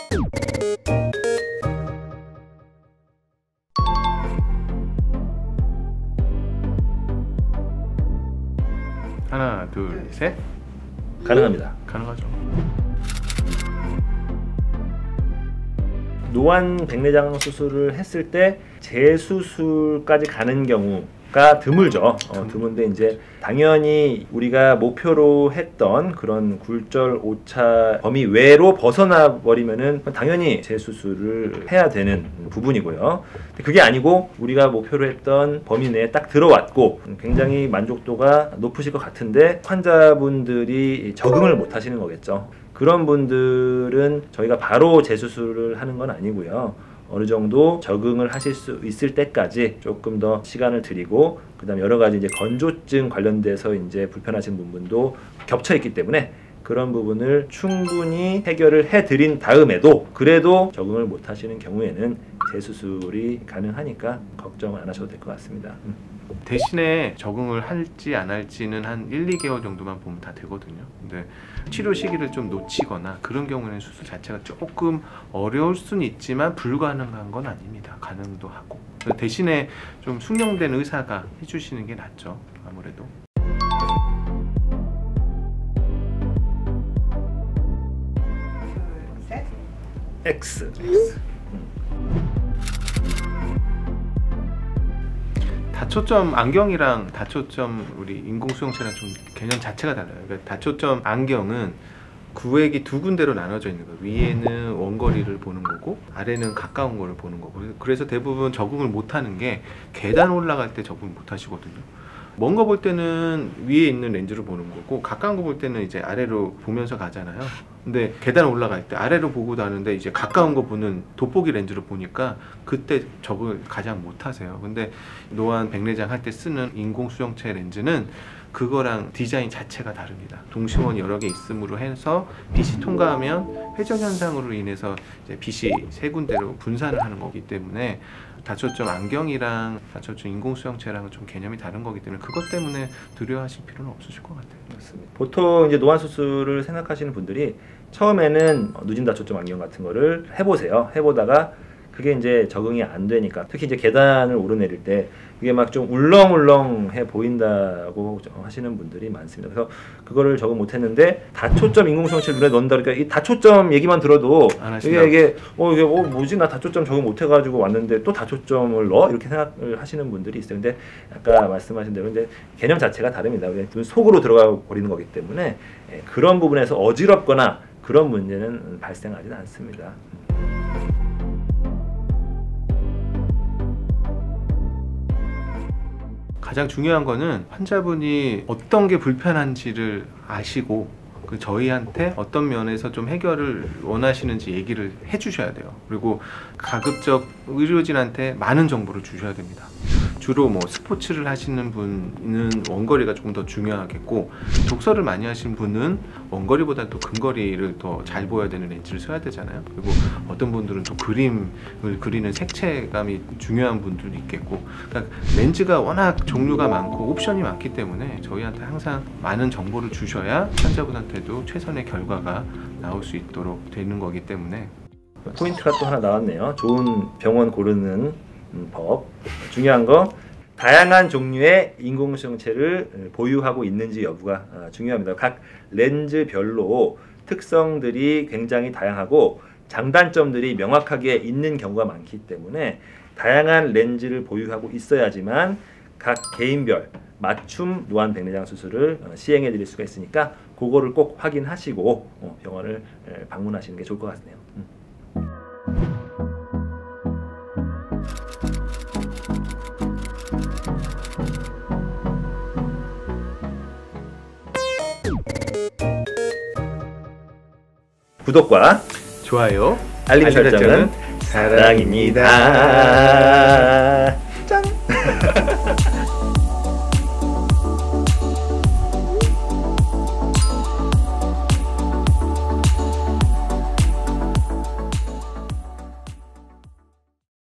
하나, 둘, 셋. 가능합니다. 가능하죠. 노안 백내장 수술을 했을 때 재수술까지 가는 경우가 드물죠. 드문데 이제 당연히 우리가 목표로 했던 그런 굴절 오차 범위 외로 벗어나 버리면은 당연히 재수술을 해야 되는 부분이고요. 그게 아니고 우리가 목표로 했던 범위 내에 딱 들어왔고 굉장히 만족도가 높으실 것 같은데 환자분들이 적응을 못 하시는 거겠죠. 그런 분들은 저희가 바로 재수술을 하는 건 아니고요. 어느 정도 적응을 하실 수 있을 때까지 조금 더 시간을 드리고, 그다음 여러 가지 이제 건조증 관련돼서 이제 불편하신 부분도 겹쳐 있기 때문에 그런 부분을 충분히 해결을 해드린 다음에도 그래도 적응을 못 하시는 경우에는 재수술이 가능하니까 걱정 안 하셔도 될 것 같습니다. 대신에 적응을 할지 안 할지는 한 1, 2개월 정도만 보면 다 되거든요. 근데 치료 시기를 좀 놓치거나 그런 경우에는 수술 자체가 조금 어려울 수는 있지만 불가능한 건 아닙니다. 가능도 하고. 대신에 좀 숙련된 의사가 해주시는 게 낫죠. 아무래도. X. 다초점 안경이랑 다초점 우리 인공수용체랑 좀 개념 자체가 달라요. 그러니까 다초점 안경은 구획이 두 군데로 나눠져 있는 거예요. 위에는 원거리를 보는 거고 아래는 가까운 거를 보는 거고. 그래서 대부분 적응을 못하는 게 계단 올라갈 때 적응을 못 하시거든요. 먼 거 볼 때는 위에 있는 렌즈를 보는 거고 가까운 거 볼 때는 이제 아래로 보면서 가잖아요. 근데 계단 올라갈 때 아래로 보고 가는데 이제 가까운 거 보는 돋보기 렌즈로 보니까 그때 적응을 가장 못 하세요. 근데 노안 백내장 할 때 쓰는 인공수용체 렌즈는 그거랑 디자인 자체가 다릅니다. 동심원이 여러 개 있음으로 해서 빛이 통과하면 회전 현상으로 인해서 이제 빛이 세 군데로 분산을 하는 거기 때문에 다초점 안경이랑 다초점 인공수용체랑은 좀 개념이 다른 거기 때문에 그것 때문에 두려워하실 필요는 없으실 것 같아요. 맞습니다. 보통 이제 노안 수술을 생각하시는 분들이 처음에는 누진 다초점 안경 같은 거를 해보세요. 해보다가 그게 이제 적응이 안 되니까 특히 이제 계단을 오르내릴 때 이게 막 좀 울렁울렁해 보인다고 하시는 분들이 많습니다. 그래서 그거를 적응 못 했는데 다초점 인공수용체를 눈에 넣는다 그러니까 이 다초점 얘기만 들어도 이게 뭐지 나 다초점 적응 못 해가지고 왔는데 또 다초점을 넣어? 이렇게 생각을 하시는 분들이 있어요. 근데 아까 말씀하신 대로 이제 개념 자체가 다릅니다. 눈 속으로 들어가 버리는 거기 때문에 그런 부분에서 어지럽거나 그런 문제는 발생하지는 않습니다. 가장 중요한 거는 환자분이 어떤 게 불편한지를 아시고 그 저희한테 어떤 면에서 좀 해결을 원하시는지 얘기를 해주셔야 돼요. 그리고 가급적 의료진한테 많은 정보를 주셔야 됩니다. 주로 뭐 스포츠를 하시는 분은 원거리가 조금 더 중요하겠고 독서를 많이 하시는 분은 원거리보다 또 근거리를 더 잘 보여야 되는 렌즈를 써야 되잖아요. 그리고 어떤 분들은 또 그림을 그리는 색채감이 중요한 분들도 있겠고 그러니까 렌즈가 워낙 종류가 많고 옵션이 많기 때문에 저희한테 항상 많은 정보를 주셔야 환자분한테도 최선의 결과가 나올 수 있도록 되는 거기 때문에 포인트가 또 하나 나왔네요. 좋은 병원 고르는 법. 중요한 거 다양한 종류의 인공수용체를 보유하고 있는지 여부가 중요합니다. 각 렌즈별로 특성들이 굉장히 다양하고 장단점들이 명확하게 있는 경우가 많기 때문에 다양한 렌즈를 보유하고 있어야지만 각 개인별 맞춤 노안 백내장 수술을 시행해 드릴 수가 있으니까 그거를 꼭 확인하시고 병원을 방문하시는 게 좋을 것 같네요. 구독과 좋아요, 알림 설정은 사랑입니다.